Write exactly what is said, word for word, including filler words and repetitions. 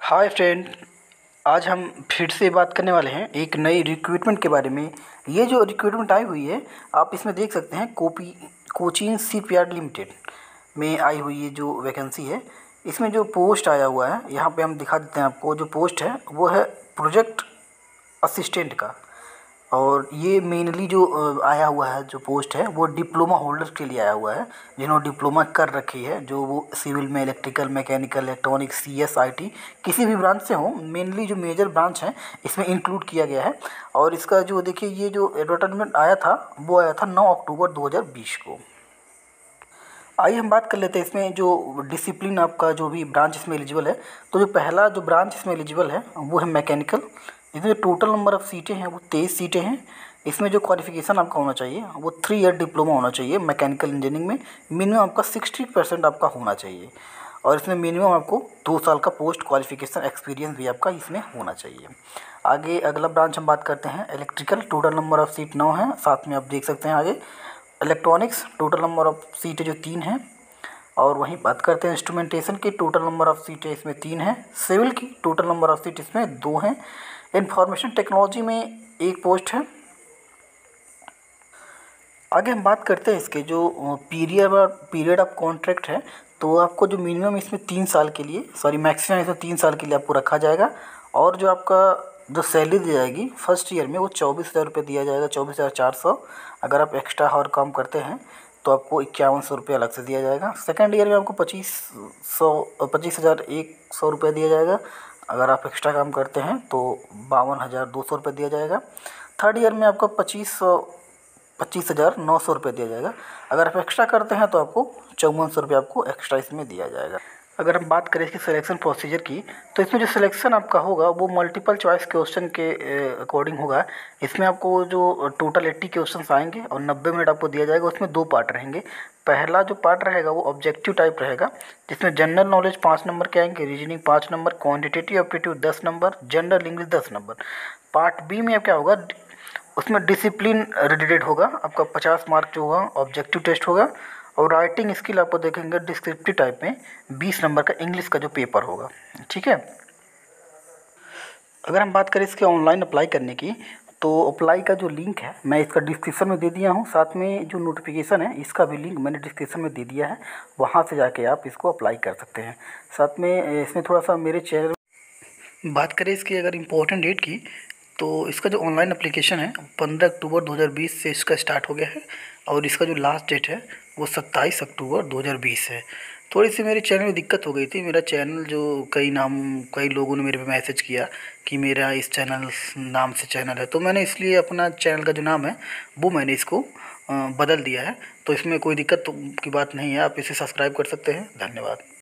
Hi friend. आज हम फिर से बात करने वाले हैं एक नई रिक्रूटमेंट के बारे में। ये जो रिक्रूटमेंट आई हुई है, आप इसमें देख सकते हैं कोपी कोचीन शिपयार्ड लिमिटेड में आई हुई ये जो वैकेंसी है। इसमें जो पोस्ट आया हुआ है, यहाँ पे हम दिखा देते हैं आपको। जो पोस्ट है वो है प्रोजेक्ट असिस्टेंट का। और ये मेनली जो अ, आया हुआ है, जो पोस्ट है वो डिप्लोमा होल्डर के लिए आया हुआ है, जिन्होंने डिप्लोमा कर रखी है, जो वो सिविल में, electrical, mechanical, electronics, C S I T किसी भी ब्रांच से हो। मेनली जो मेजर ब्रांच है इसमें इंक्लूड किया गया है। और इसका जो देखिए, ये जो एडवर्टाइजमेंट आया था वो आया था नौ अक्टूबर दो हज़ार बीस को। आइए हम बात कर लेते हैं इसमें जो डिसिप्लिन आपका जो भी ब्रांच इसमें एलिजिबल है। तो जो पहला जो ब्रांच इसमें एलिजिबल है वो है मैकेनिकल। इसमें टोटल नंबर ऑफ़ सीटें हैं वो तेईस सीटें हैं। इसमें जो क्वालिफिकेशन आपका होना चाहिए वो थ्री ईयर डिप्लोमा होना चाहिए मैकेनिकल इंजीनियरिंग में। मिनिमम आपका सिक्सटी परसेंट आपका होना चाहिए। और इसमें मिनिमम आपको दो साल का पोस्ट क्वालिफिकेशन एक्सपीरियंस भी आपका इसमें होना चाहिए। आगे अगला ब्रांच हम बात करते हैं electrical. Total number of seat नौ है, साथ में आप देख सकते हैं आगे। इलेक्ट्रॉनिक्स टोटल नंबर ऑफ़ सीटें जो तीन हैं। और वहीं बात करते हैं इंस्ट्रूमेंटेशन की, टोटल नंबर ऑफ़ सीटें इसमें तीन हैं। सिविल की टोटल नंबर ऑफ़ सीट इसमें दो हैं। इंफॉर्मेशन टेक्नोलॉजी में एक पोस्ट है। आगे हम बात करते हैं इसके जो पीरियड पीरियड ऑफ कॉन्ट्रैक्ट है। तो आपको जो मिनिमम इसमें तीन साल के लिए, सॉरी मैक्सिमम इसमें तीन साल के लिए आपको रखा जाएगा। और जो आपका जो सैलरी दी जाएगी फर्स्ट ईयर में वो चौबीस हज़ार रुपये दिया जाएगा, चौबीस हज़ार चार सौ। अगर आप एक्स्ट्रा और काम करते हैं तो आपको इक्यावन सौ रुपये अलग से दिया जाएगा। सेकंड ईयर में आपको पच्चीस सौ पच्चीस हज़ार एक सौ रुपये दिया जाएगा। अगर आप एक्स्ट्रा काम करते हैं तो बावन हज़ार दो सौ रुपये दिया जाएगा। थर्ड ईयर में आपको पच्चीस सौ पच्चीस हज़ार नौ सौ रुपये दिया जाएगा। अगर आप एक्स्ट्रा करते हैं तो आपको चौवन सौ रुपये आपको एक्स्ट्रा इसमें दिया जाएगा। अगर हम बात करें इसकी सिलेक्शन प्रोसीजर की, तो इसमें जो सिलेक्शन आपका होगा वो मल्टीपल चॉइस क्वेश्चन के अकॉर्डिंग होगा। इसमें आपको जो टोटल अस्सी क्वेश्चंस आएंगे और नब्बे मिनट आपको दिया जाएगा। उसमें दो पार्ट रहेंगे। पहला जो पार्ट रहेगा वो ऑब्जेक्टिव टाइप रहेगा, जिसमें जनरल नॉलेज पाँच नंबर के आएंगे, रीजनिंग पाँच नंबर, क्वान्टिटेटिव एप्टीट्यूड दस नंबर, जनरल इंग्लिश दस नंबर। पार्ट बी में क्या होगा, उसमें डिसिप्लिन रिलेटेड होगा, आपका पचास मार्क जो होगा ऑब्जेक्टिव टेस्ट होगा। और राइटिंग स्किल आपको देखेंगे डिस्क्रिप्टिव टाइप में बीस नंबर का इंग्लिश का जो पेपर होगा। ठीक है। अगर हम बात करें इसके ऑनलाइन अप्लाई करने की, तो अप्लाई का जो लिंक है मैं इसका डिस्क्रिप्शन में दे दिया हूँ। साथ में जो नोटिफिकेशन है इसका भी लिंक मैंने डिस्क्रिप्शन में दे दिया है, वहाँ से जाके आप इसको अप्लाई कर सकते हैं। साथ में इसमें थोड़ा सा मेरे चैनल बात करें इसकी अगर इम्पोर्टेंट डेट की, तो इसका जो ऑनलाइन एप्लीकेशन है पंद्रह अक्टूबर दो हज़ार बीस से इसका स्टार्ट हो गया है। और इसका जो लास्ट डेट है वो सत्ताईस अक्टूबर दो हज़ार बीस है। थोड़ी सी मेरे चैनल में दिक्कत हो गई थी। मेरा चैनल जो कई नाम कई लोगों ने मेरे पे मैसेज किया कि मेरा इस चैनल नाम से चैनल है, तो मैंने इसलिए अपना चैनल का जो नाम है वो मैंने इसको अ, बदल दिया है। तो इसमें कोई दिक्कत तो की बात नहीं है, आप इसे सब्सक्राइब कर सकते हैं। धन्यवाद।